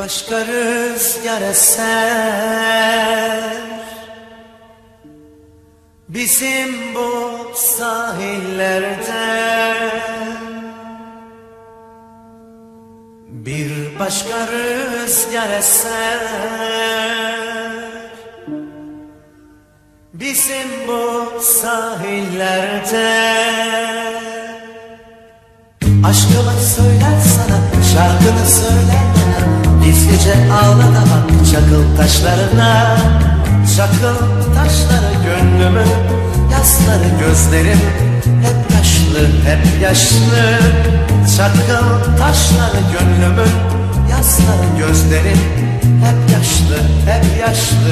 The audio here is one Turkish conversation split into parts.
başka rüzgar eser bizim bu sahillerde, bir başka rüzgar eser bizim bu sahillerde. Aşkımı söyler sana, şarkını söyler bana, gizlice ağlata bak çakıl taşlarına. Çakıl taşları gönlümün, yasları gözlerim, hep yaşlı hep yaşlı. Çakıl taşları gönlümün, yasları gözlerim, hep yaşlı hep yaşlı.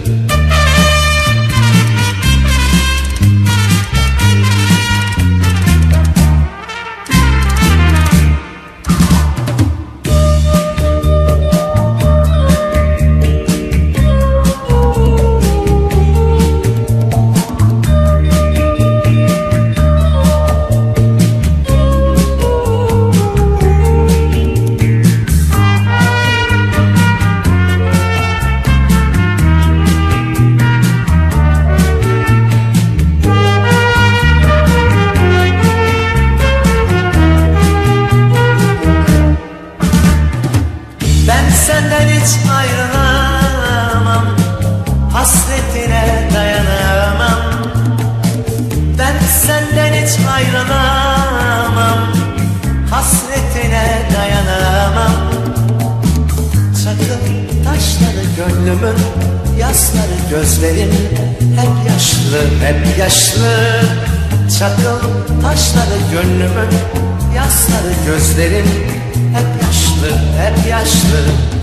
Senden hiç ayrılamam, hasretine dayanamam. Ben senden hiç ayrılamam, hasretine dayanamam. Çakıl taşları gönlümün, yasları gözlerim, hep yaşlı hep yaşlı. Çakıl taşları gönlümün, yasları gözlerim, hep yaşlı hep yaşlı.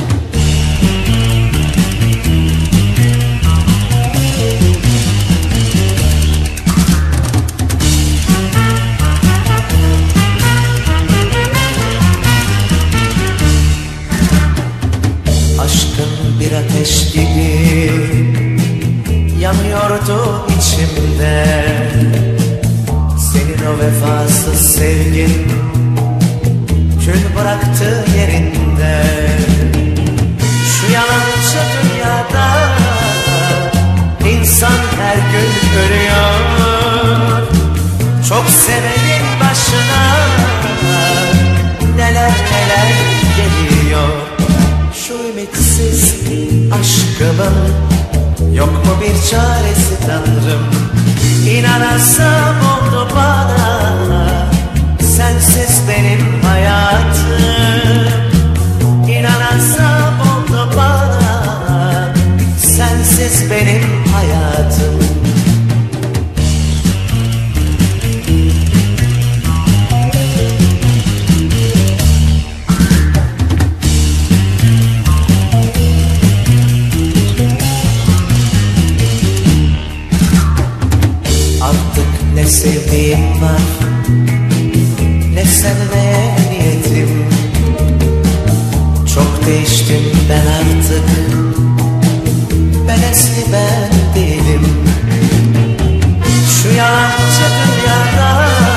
Aşkın bir ateş gibi yanıyordu içimde. Senin o vefasız sevgin kül bıraktı yerinde. Şu yalancı dünyada insan her gün ölüyor. Çok sevenin başına neler neler geliyor. Şu ümitsiz aşkımın yok mu bir çaresi Tanrım? İnanasam oldu bana, sensiz benim hayatım. İnanasam oldu bana, sensiz benim hayatım. Artık ne sevdiğim var, ne sevmeye niyetim. Çok değiştim ben artık, ben eski ben değilim. Şu yalancı dünyada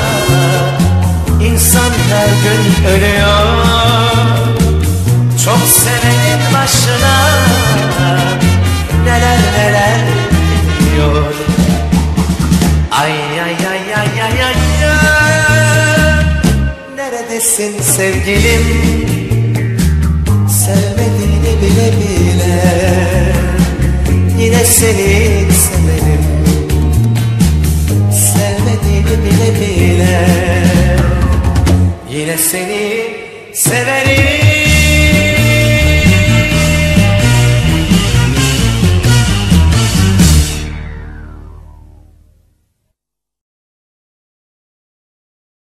insan her gün ölüyor. Çok sevenin başına neler neler geliyor. Ay ay ay ay ay ay, neredesin sevgilim? Sevmediğini bile bile yine seni severim. Sevmediğini bile bile yine seni severim.